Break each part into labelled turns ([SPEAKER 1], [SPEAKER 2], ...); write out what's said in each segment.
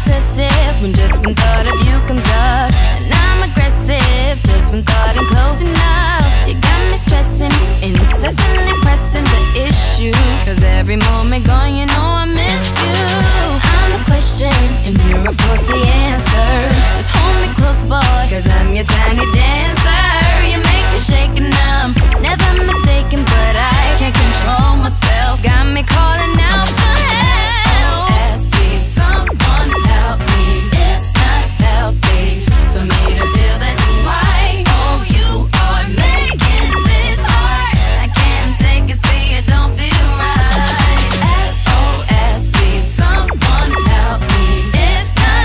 [SPEAKER 1] obsessive when just one thought of you comes up. And I'm aggressive just when thought I'm close enough. You got me stressing, incessantly pressing the issue. Cause every moment gone, you know I miss you. I'm the question, and you're of course the answer. Just hold me close, boy, cause I'm your tiny dancer. You make me shake and I'm never mistaken, but I can't control myself. Got me calling out for help. SOS, please someone help me. It's not healthy for me to feel this way. Oh, you are making this hard. I can't take it, see it don't feel right. SOS, please someone help me. It's not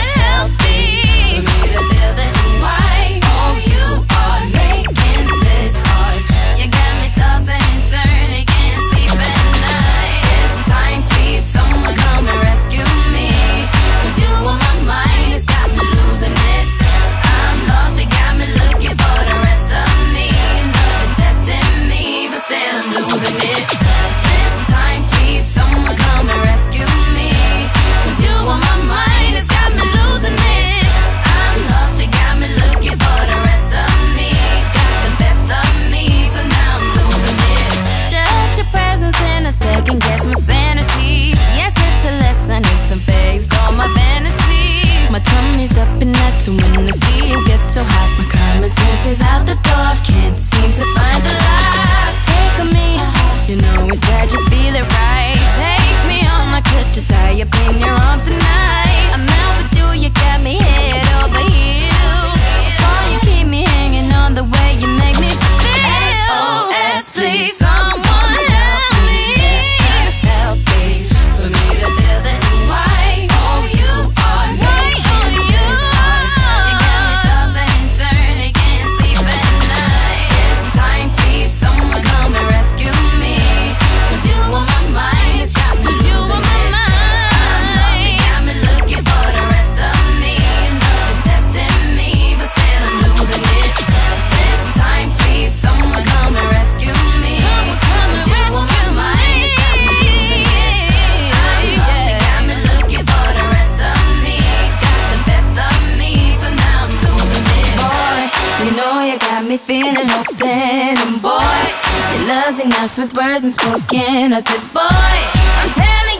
[SPEAKER 1] healthy for me to feel this way. Oh, you are making this hard. You got me tossing and turning, can't sleep at night. It's time, please someone come and rescue me. Cause you on my mind, it's got me losing it. I'm lost, you got me looking for the rest of me. Love is testing me, but still I'm losing it. This time, please someone come and rescue me. Cause you on my mind, it's got me losing it. I'm lost, you got me looking for the rest of me. Got the best of me, so now I'm losing it. Just your presence and a second guess my sanity. Yes, it's a lesson, it's a phase, all my vanity. My tummy's up and that's when I see you get so hot. My common sense is out the door, can't seem to find the lock. Take on me, you know inside you feel it right. Take me on, I could just tie up in your arms tonight. I'm out with you, you got me head over heels. Boy, you keep me hanging on the way you make me feel. SOS, please someone help me. It's not healthy for me to feel this way. Oh, you are making this hard. You got me tossing and turning, can't sleep at night. This time, please someone come and rescue me. Cause you on my mind, it's got me losing it. I'm lost, you got me looking for the rest of me. Love is testing me, but still I'm losing it. This time, please someone come and rescue me. Cause you on my mind, it's got me losing it. I'm lost, you got me looking for the rest of me. Got the best of me, so now I'm losing it. Boy, you know you got me feeling open. And boy, your love's enough with words unspoken. I said, boy, I'm telling